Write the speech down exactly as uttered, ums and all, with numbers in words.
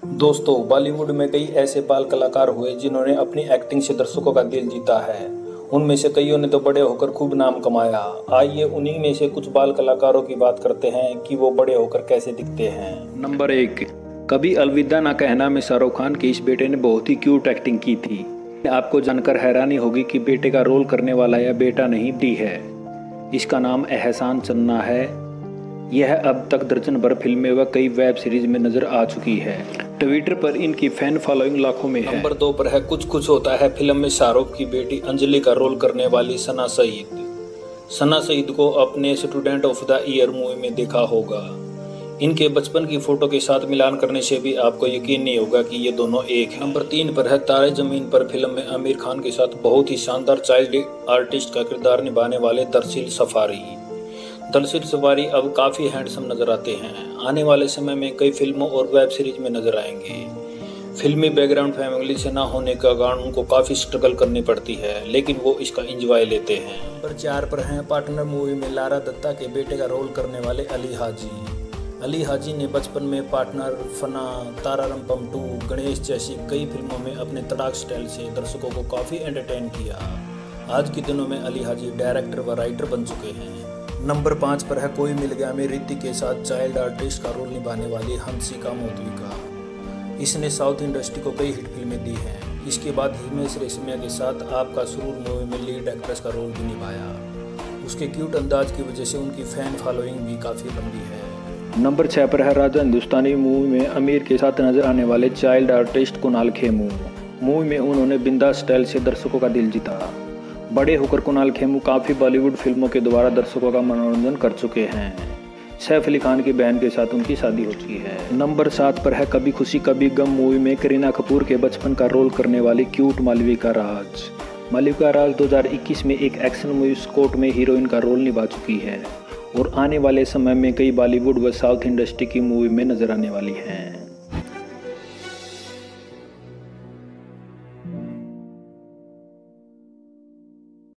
दोस्तों, बॉलीवुड में कई ऐसे बाल कलाकार हुए जिन्होंने अपनी एक्टिंग से दर्शकों का दिल जीता है। उनमें से कईयों ने तो बड़े होकर खूब नाम कमाया। आइए उन्हीं में से कुछ बाल कलाकारों की बात करते हैं कि वो बड़े होकर कैसे दिखते हैं। नंबर एक, कभी अलविदा ना कहना में शाहरुख खान के इस बेटे ने बहुत ही क्यूट एक्टिंग की थी। आपको जानकर हैरानी होगी कि बेटे का रोल करने वाला यह बेटा नहीं दी है। इसका नाम एहसान चन्ना है। यह अब तक दर्जन भर फिल्में व कई वेब सीरीज में नजर आ चुकी है। ट्विटर पर इनकी फैन फॉलोइंग लाखों में है। नंबर दो पर है कुछ कुछ होता है फिल्म में शाहरुख की बेटी अंजलि का रोल करने वाली सना सईद। सना सईद को अपने Student of the Year movie में देखा होगा। इनके बचपन की फोटो के साथ मिलान करने से भी आपको यकीन नहीं होगा कि ये दोनों एक हैं। नंबर तीन पर है तारे जमीन पर फिल्म में आमिर खान के साथ बहुत ही शानदार चाइल्ड आर्टिस्ट का किरदार निभाने वाले दरअसल सफारी। दरअसल सफारी अब काफ़ी हैंडसम नजर आते हैं। आने वाले समय में कई फिल्मों और वेब सीरीज में नजर आएंगे। फिल्मी बैकग्राउंड फैमिली से ना होने का कारण उनको काफ़ी स्ट्रगल करनी पड़ती है, लेकिन वो इसका एंजॉय लेते हैं। नंबर चार पर हैं पार्टनर मूवी में लारा दत्ता के बेटे का रोल करने वाले अली हाजी। अली हाजी ने बचपन में पार्टनर, फना, तारारम पम टू, गणेश जैसी कई फिल्मों में अपने तड़ाक स्टाइल से दर्शकों को काफ़ी एंटरटेन किया। आज के दिनों में अली हाजी डायरेक्टर व राइटर बन चुके हैं। नंबर पाँच पर है कोई मिल गया में ऋतिक के साथ चाइल्ड आर्टिस्ट का रोल निभाने वाली हंसिका मोतविका। इसने साउथ इंडस्ट्री को कई हिट फिल्में दी हैं। इसके बाद हिमेश रेशमिया के साथ आपका सुरूर मूवी में लीड एक्ट्रेस का रोल भी निभाया। उसके क्यूट अंदाज की वजह से उनकी फैन फॉलोइंग भी काफ़ी लंबी है। नंबर छः पर है राजा हिंदुस्तानी मूवी में आमिर के साथ नजर आने वाले child artist Kunal Khemu. Movie में उन्होंने बिंदास स्टाइल से दर्शकों का दिल जीता। बड़े होकर कुणाल खेमू काफ़ी बॉलीवुड फिल्मों के द्वारा दर्शकों का मनोरंजन कर चुके हैं। सैफ अली खान की बहन के साथ उनकी शादी हो चुकी है। नंबर सात पर है कभी खुशी कभी गम मूवी में करीना कपूर के बचपन का रोल करने वाली क्यूट मालविका राज। मालविका राज दो हज़ार इक्कीस में एक एक्शन मूवी स्कॉट में हीरोइन का रोल निभा चुकी है और आने वाले समय में कई बॉलीवुड व साउथ इंडस्ट्री की मूवी में नजर आने वाली हैं।